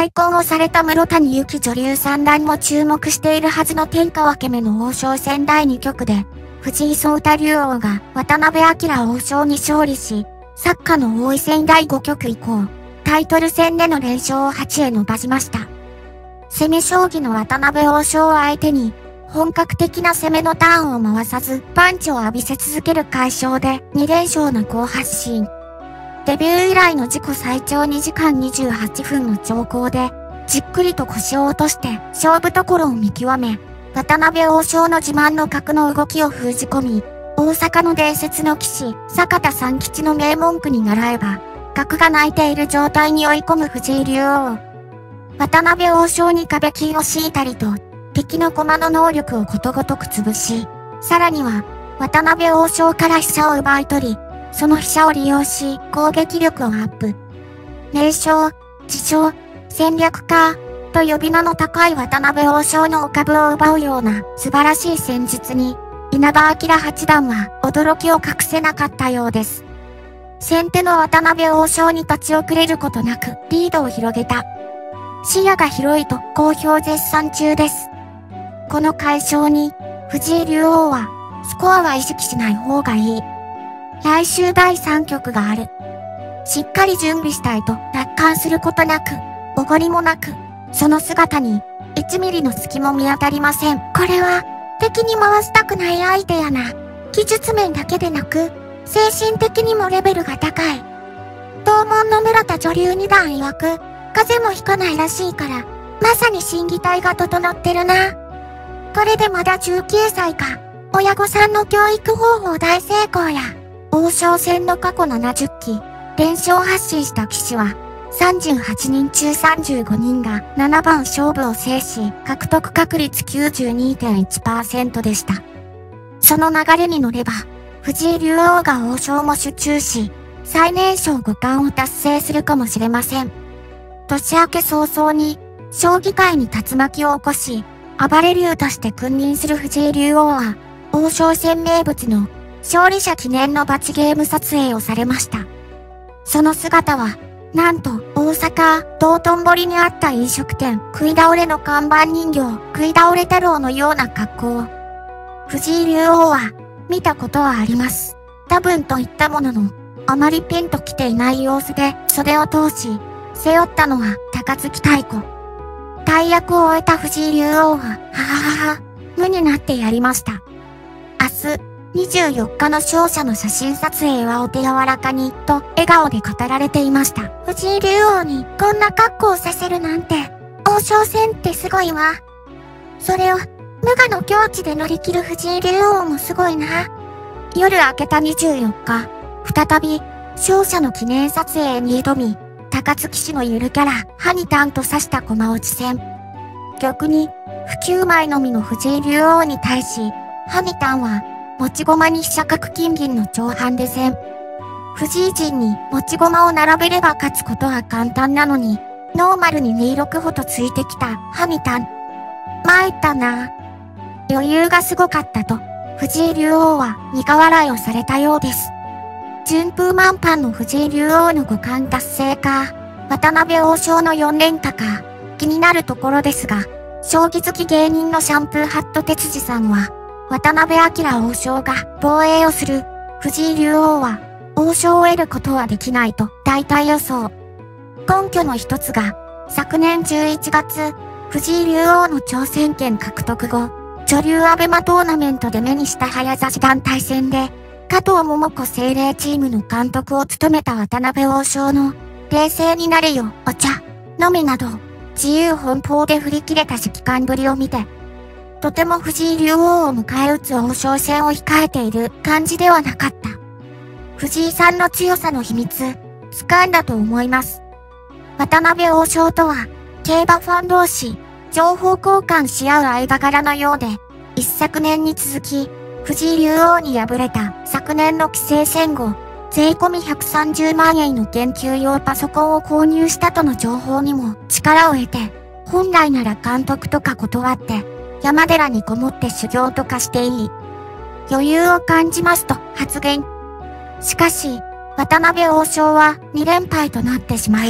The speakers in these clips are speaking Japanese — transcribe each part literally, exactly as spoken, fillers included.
再婚をされた室谷由紀女流三段も注目しているはずの天下分け目の王将戦だいに局で、藤井聡太竜王が渡辺明王将に勝利し、作家の王位戦だいご局以降、タイトル戦での連勝をはちへ伸ばしました。攻め将棋の渡辺王将を相手に、本格的な攻めのターンを回さず、パンチを浴びせ続ける快勝でに連勝の好発進。デビュー以来の自己最長にじかんにじゅうはっぷんの長考で、じっくりと腰を落として勝負どころを見極め、渡辺王将の自慢の角の動きを封じ込み、大阪の伝説の棋士、坂田三吉の名文句に習えば、角が泣いている状態に追い込む藤井竜王。渡辺王将に壁金を敷いたりと、敵の駒の能力をことごとく潰し、さらには、渡辺王将から飛車を奪い取り、その飛車を利用し、攻撃力をアップ。名将、自称、戦略家、と呼び名の高い渡辺王将のお株を奪うような素晴らしい戦術に、稲葉陽八段は驚きを隠せなかったようです。先手の渡辺王将に立ち遅れることなくリードを広げた。視野が広いと好評絶賛中です。この快勝に、藤井竜王は、スコアは意識しない方がいい。来週だいさん局がある。しっかり準備したいと楽観することなく、おごりもなく、その姿に、いちミリの隙も見当たりません。これは、敵に回したくない相手やな。技術面だけでなく、精神的にもレベルが高い。同門の村田女流二段曰く、風邪もひかないらしいから、まさに心技体が整ってるな。これでまだじゅうきゅうさいか。親御さんの教育方法大成功や。王将戦の過去ななじゅっき、連勝発進した棋士は、さんじゅうはちにん中さんじゅうごにんがななばん勝負を制し、獲得確率 きゅうじゅうにてんいちパーセント でした。その流れに乗れば、藤井竜王が王将も手中し、最年少ご冠を達成するかもしれません。年明け早々に、将棋界に竜巻を起こし、暴れ竜として君臨する藤井竜王は、王将戦名物の勝利者記念の罰ゲーム撮影をされました。その姿は、なんと大阪道頓堀にあった飲食店食い倒れの看板人形食い倒れ太郎のような格好。藤井竜王は見たことはあります。多分と言ったものの、あまりピンと来ていない様子で袖を通し、背負ったのは高槻太鼓。大役を終えた藤井竜王は、はははは、無になってやりました。明日、にじゅうよっかの勝者の写真撮影はお手柔らかに、と笑顔で語られていました。藤井竜王にこんな格好をさせるなんて、王将戦ってすごいわ。それを、無我の境地で乗り切る藤井竜王もすごいな。夜明けたにじゅうよっか、再び、勝者の記念撮影に挑み、高槻市のゆるキャラ、ハニタンと指した駒落ち戦。逆に、不朽枚のみの藤井竜王に対し、ハニタンは、持ち駒に飛車角金銀の長ハンデ戦。藤井陣に持ち駒を並べれば勝つことは簡単なのに、ノーマルににろく歩とついてきたハニタン。参ったな。余裕がすごかったと、藤井竜王は苦笑いをされたようです。順風満帆の藤井竜王の五冠達成か、渡辺王将のよん連覇か、気になるところですが、将棋好き芸人のシャンプーハット哲司さんは、渡辺明王将が防衛をする、藤井竜王は、王将を得ることはできないと大体予想。根拠の一つが、昨年じゅういちがつ、藤井竜王の挑戦権獲得後、女流アベマトーナメントで目にした早指し団体戦で、加藤桃子精霊チームの監督を務めた渡辺王将の、冷静になれよ、お茶、飲めなど、自由奔放で振り切れた指揮官ぶりを見て、とても藤井竜王を迎え撃つ王将戦を控えている感じではなかった。藤井さんの強さの秘密、掴んだと思います。渡辺王将とは、競馬ファン同士、情報交換し合う間柄のようで、一昨年に続き、藤井竜王に敗れた昨年の棋聖戦後、税込みひゃくさんじゅうまんえんの研究用パソコンを購入したとの情報にも力を得て、本来なら監督とか断って、山寺にこもって修行とかしていい。余裕を感じますと発言。しかし、渡辺王将はに連敗となってしまい、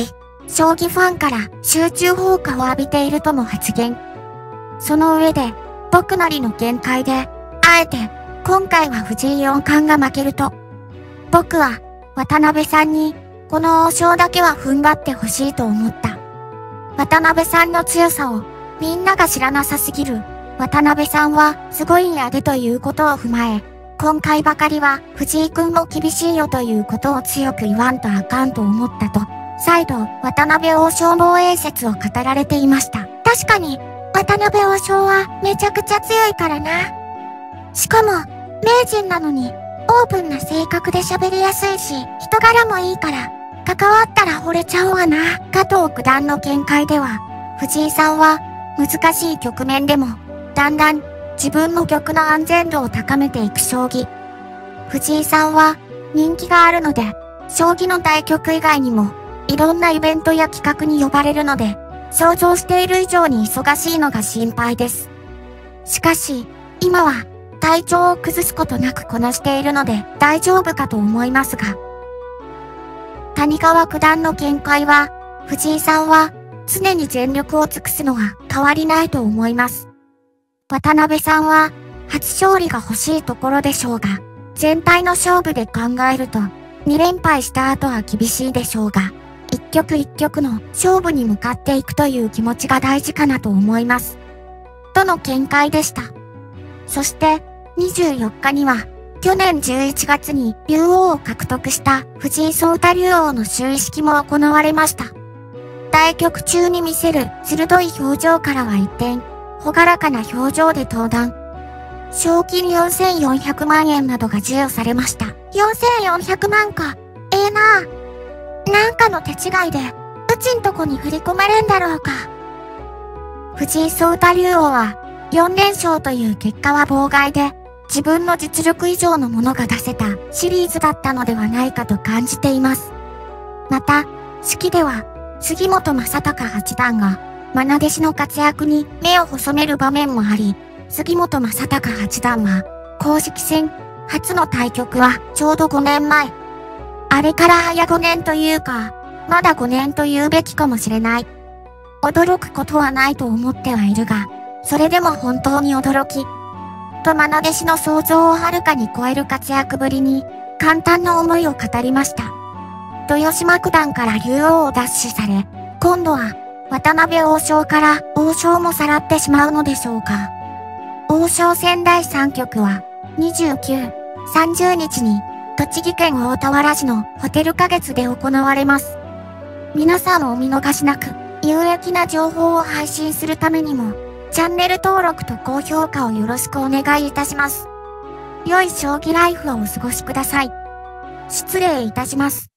将棋ファンから集中砲火を浴びているとも発言。その上で、僕なりの見解で、あえて、今回は藤井四冠が負けると、僕は、渡辺さんに、この王将だけは踏ん張ってほしいと思った。渡辺さんの強さを、みんなが知らなさすぎる。渡辺さんは、すごいんやでということを踏まえ、今回ばかりは、藤井くんも厳しいよということを強く言わんとあかんと思ったと、再度、渡辺王将防衛説を語られていました。確かに、渡辺王将はめちゃくちゃ強いからな。しかも、名人なのに、オープンな性格で喋りやすいし、人柄もいいから、関わったら惚れちゃうわな。加藤九段の見解では、藤井さんは、難しい局面でも、だんだん、自分の玉の安全度を高めていく将棋。藤井さんは、人気があるので、将棋の対局以外にも、いろんなイベントや企画に呼ばれるので、想像している以上に忙しいのが心配です。しかし、今は、体調を崩すことなくこなしているので大丈夫かと思いますが。谷川九段の見解は、藤井さんは常に全力を尽くすのは変わりないと思います。渡辺さんは初勝利が欲しいところでしょうが、全体の勝負で考えるとに連敗した後は厳しいでしょうが、一局一局の勝負に向かっていくという気持ちが大事かなと思います。との見解でした。そして、にじゅうよっかには、去年じゅういちがつに竜王を獲得した藤井聡太竜王の就位式も行われました。対局中に見せる鋭い表情からは一転、朗らかな表情で登壇。賞金よんせんよんひゃくまんえんなどが授与されました。よんせんよんひゃくまんか。ええなあ。なんかの手違いで、うちんとこに振り込まれんだろうか。藤井聡太竜王は、よんれんしょうという結果は妨害で、自分の実力以上のものが出せたシリーズだったのではないかと感じています。また、式では、杉本昌隆八段が、愛弟子の活躍に目を細める場面もあり、杉本昌隆八段は、公式戦、初の対局はちょうどごねんまえ。あれから早ごねんというか、まだごねんと言うべきかもしれない。驚くことはないと思ってはいるが、それでも本当に驚き、と愛弟子の想像をはるかに超える活躍ぶりに、簡単な思いを語りました。豊島九段から竜王を奪取され、今度は渡辺王将から王将もさらってしまうのでしょうか。王将戦だいさんきょくは、にじゅうく、さんじゅうにちに、栃木県大田原市のホテル花月で行われます。皆さんお見逃しなく、有益な情報を配信するためにも、チャンネル登録と高評価をよろしくお願いいたします。良い将棋ライフをお過ごしください。失礼いたします。